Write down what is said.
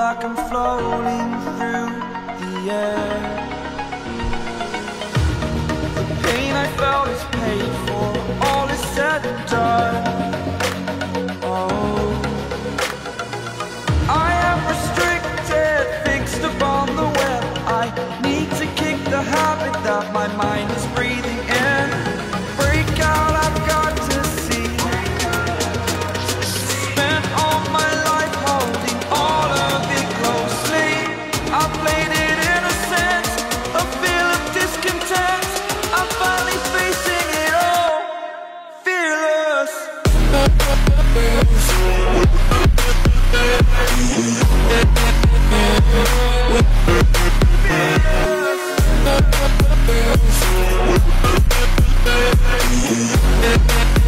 like I'm floating through the air. The pain I felt is paid for, all is said and done. Oh, I am restricted, fixed upon the web. I need to kick the habit that my mind is breathing in. Break out, I've got to see. Spent all my life holding all of it closely. I played it innocent, a feel of discontent. I'm finally facing it all, fearless. Fearless.